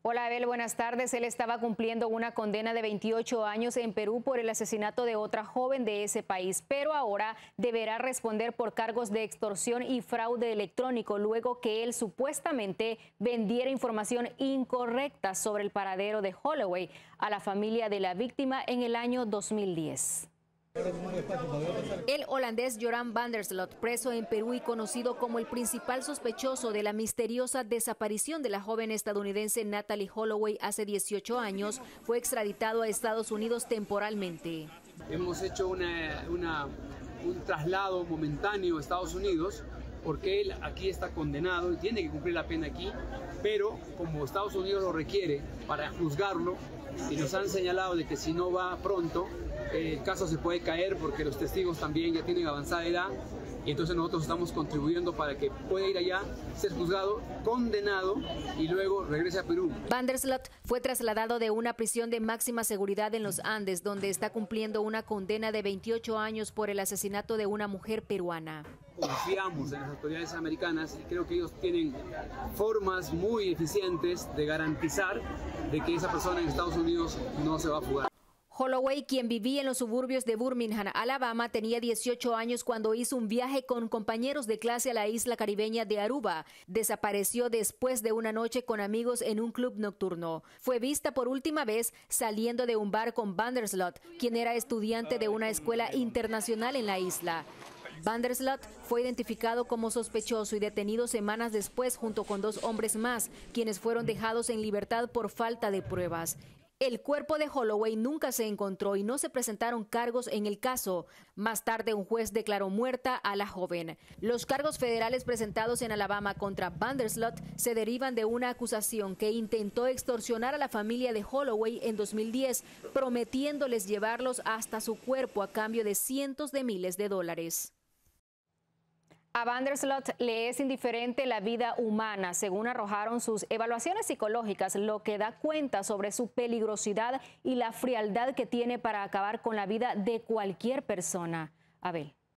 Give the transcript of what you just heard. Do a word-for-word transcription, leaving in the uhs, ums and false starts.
Hola Abel, buenas tardes. Él estaba cumpliendo una condena de veintiocho años en Perú por el asesinato de otra joven de ese país, pero ahora deberá responder por cargos de extorsión y fraude electrónico luego que él supuestamente vendiera información incorrecta sobre el paradero de Holloway a la familia de la víctima en el año dos mil diez. El holandés Joran van der Sloot, preso en Perú y conocido como el principal sospechoso de la misteriosa desaparición de la joven estadounidense Natalee Holloway hace dieciocho años, fue extraditado a Estados Unidos temporalmente. Hemos hecho una, una, un traslado momentáneo a Estados Unidos porque él aquí está condenado y tiene que cumplir la pena aquí, pero como Estados Unidos lo requiere para juzgarlo y nos han señalado de que si no va pronto, el caso se puede caer porque los testigos también ya tienen avanzada edad y entonces nosotros estamos contribuyendo para que pueda ir allá, ser juzgado, condenado y luego regrese a Perú. Van der Sloot fue trasladado de una prisión de máxima seguridad en los Andes, donde está cumpliendo una condena de veintiocho años por el asesinato de una mujer peruana. Confiamos en las autoridades americanas y creo que ellos tienen formas muy eficientes de garantizar de que esa persona en Estados Unidos no se va a fugar. Holloway, quien vivía en los suburbios de Birmingham, Alabama, tenía dieciocho años cuando hizo un viaje con compañeros de clase a la isla caribeña de Aruba. Desapareció después de una noche con amigos en un club nocturno. Fue vista por última vez saliendo de un bar con van der Sloot, quien era estudiante de una escuela internacional en la isla. Van der Sloot fue identificado como sospechoso y detenido semanas después junto con dos hombres más, quienes fueron dejados en libertad por falta de pruebas. El cuerpo de Holloway nunca se encontró y no se presentaron cargos en el caso. Más tarde, un juez declaró muerta a la joven. Los cargos federales presentados en Alabama contra van der Sloot se derivan de una acusación que intentó extorsionar a la familia de Holloway en dos mil diez, prometiéndoles llevarlos hasta su cuerpo a cambio de cientos de miles de dólares. A van der Sloot le es indiferente la vida humana, según arrojaron sus evaluaciones psicológicas, lo que da cuenta sobre su peligrosidad y la frialdad que tiene para acabar con la vida de cualquier persona. Abel.